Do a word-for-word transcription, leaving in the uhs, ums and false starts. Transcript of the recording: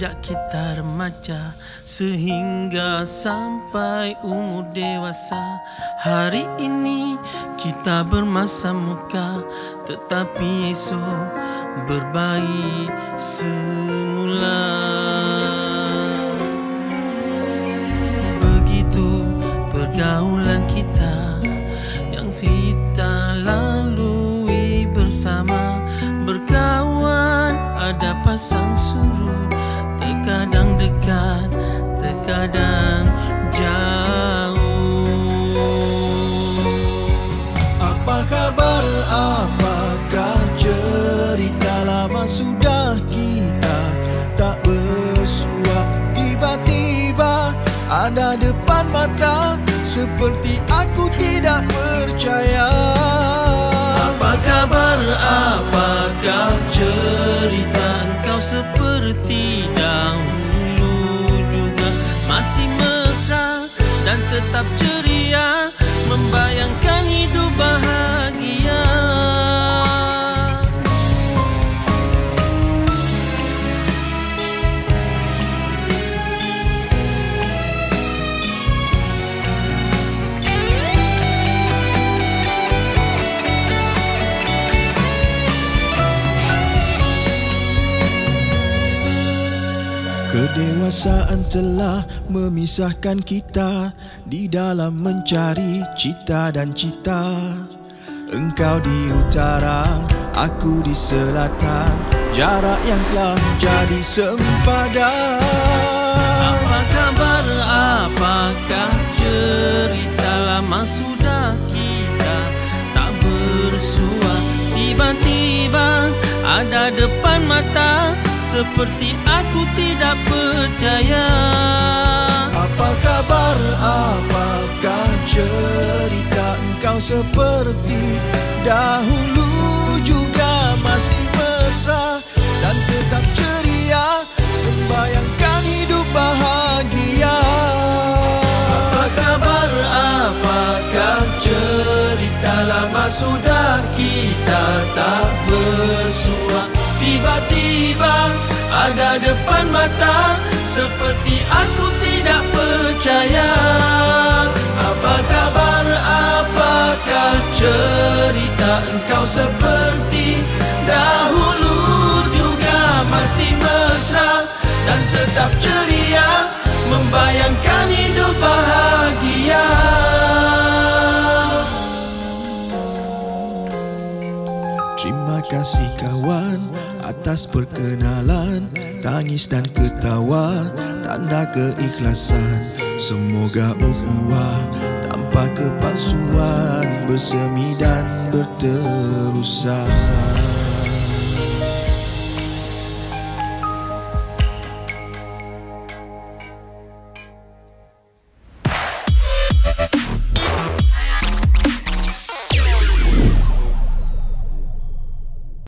sejak kita remaja sehingga sampai umur dewasa. Hari ini kita bermasa muka, tetapi esok berbaik semula. Begitu pergaulan kita yang kita lalui bersama. Berkawan ada pasang surut, terkadang dekat, terkadang jauh. Apa kabar, apakah cerita lama sudah kita tak bersua? Tiba-tiba ada depan mata, seperti aku tidak percaya. Apa kabar, apakah cerita engkau seperti dahulu juga masih mesra dan tetap ceria, membayangkan hidup bahagia. Kedewasaan telah memisahkan kita di dalam mencari cita dan cita. Engkau di utara, aku di selatan, jarak yang telah menjadi sempadan. Apa kabar, apakah cerita lama sudah kita tak bersua? Tiba-tiba ada depan mata, seperti aku tidak percaya. Apa kabar, apakah cerita engkau seperti dahulu juga masih mesra dan tetap ceria, membayangkan hidup bahagia. Apa kabar, apakah cerita lama sudah kita tak bersua? Tiba-tiba ada depan mata, seperti aku tidak percaya. Apa kabar, apakah cerita engkau seperti dahulu juga masih mesra dan tetap ceria, membayangkan hidup bahagia. Terima kasih kawan atas perkenalan, tangis dan ketawa, tanda keikhlasan. Semoga ukhuwah tanpa kepalsuan bersemi dan berterusan.